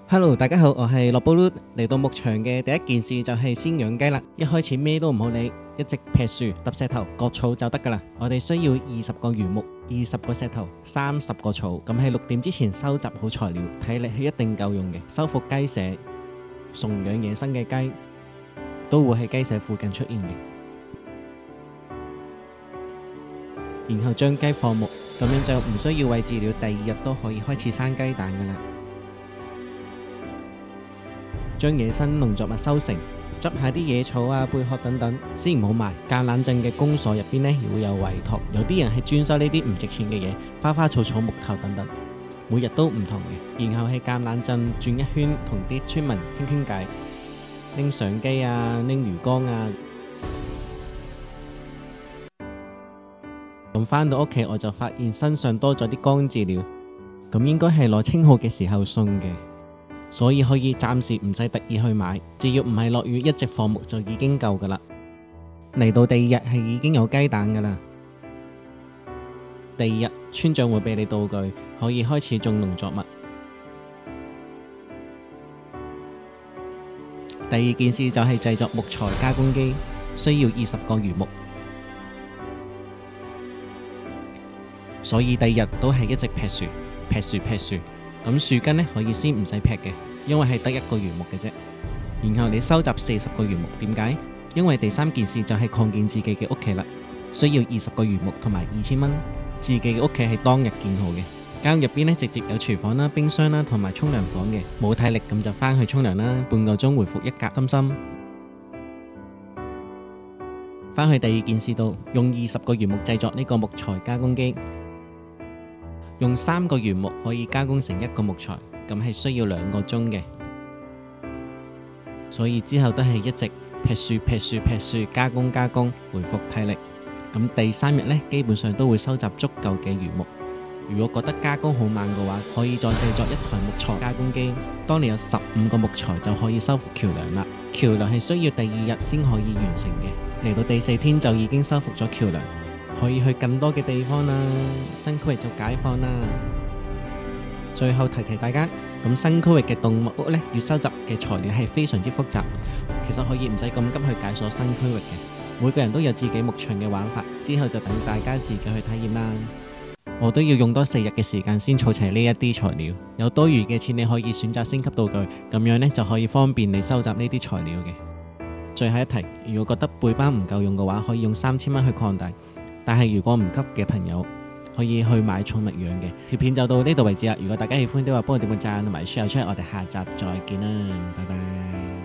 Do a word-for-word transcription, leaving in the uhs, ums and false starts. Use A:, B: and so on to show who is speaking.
A: Hello，大家好，我係樂寶嚕。嚟到牧場嘅第一件事就係先養雞啦。一開始咩都唔好理，一直劈樹、揼石頭、割草就得噶啦。我哋需要二十個原木、二十個石頭、三十個草。咁喺六點之前收集好材料，體力係一定夠用嘅。收復雞舍，崇養野生嘅雞都會喺雞舍附近出現嘅。然後將雞放牧，咁樣就唔需要餵飼料，第二日都可以開始生雞蛋噶啦。將野生農作物收成，執下啲野草啊、貝殼等等，先唔好賣。橄欖鎮嘅公所入邊呢，會有委託，有啲人係專收呢啲唔值錢嘅嘢，花花草草、木頭等等，每日都唔同嘅。然後喺橄欖鎮轉一圈，同啲村民傾傾偈，拎相機啊、拎魚缸啊。咁返到屋企我就發現身上多咗啲乾飼料，咁應該係攞清號嘅時候送嘅。所以可以暫時唔使特意去買，只要唔係落雨一直放牧就已經夠噶啦。嚟到第二日係已經有雞蛋噶啦。第二日村長會俾你道具，可以開始種農作物。第二件事就係製作木材加工機，需要二十個原木。所以第二日都係一直劈樹、劈樹、劈樹。咁樹根呢，可以先唔使劈嘅，因為係得一個原木嘅啫。然後你收集四十個原木，點解？因為第三件事就係擴建自己嘅屋企啦，需要二十個原木同埋二千蚊。自己嘅屋企係當日建好嘅，間入邊呢，直接有廚房啦、冰箱啦同埋沖涼房嘅。冇體力咁就返去沖涼啦，半個鐘回復一格心心。返去第二件事度，用二十個原木製作呢個木材加工機。用三個原木可以加工成一個木材，咁係需要兩個鐘嘅。所以之後都係一直劈樹、劈樹、劈樹，加工加工，回復體力。咁第三日呢，基本上都會收集足夠嘅原木。如果覺得加工好慢嘅話，可以再製作一台木材加工機。當你有十五個木材就可以修復橋梁啦。橋梁係需要第二日先可以完成嘅，嚟到第四天就已經修復咗橋梁。可以去更多嘅地方啦，新區域就解放啦。最後提提大家，咁新區域嘅動物屋呢，要收集嘅材料係非常之複雜，其實可以唔使咁急去解鎖新區域嘅。每個人都有自己牧場嘅玩法，之後就等大家自己去體驗啦。我都要用多四日嘅時間先儲齊呢一啲材料，有多餘嘅錢你可以選擇升級道具，咁樣呢就可以方便你收集呢啲材料嘅。最後一提，如果覺得背包唔夠用嘅話，可以用三千蚊去擴大。但係如果唔急嘅朋友，可以去買寵物養嘅。條片就到呢度為止啦。如果大家喜歡的話，幫我點個讚同埋 share 出嚟，我哋下集再見啦，拜拜。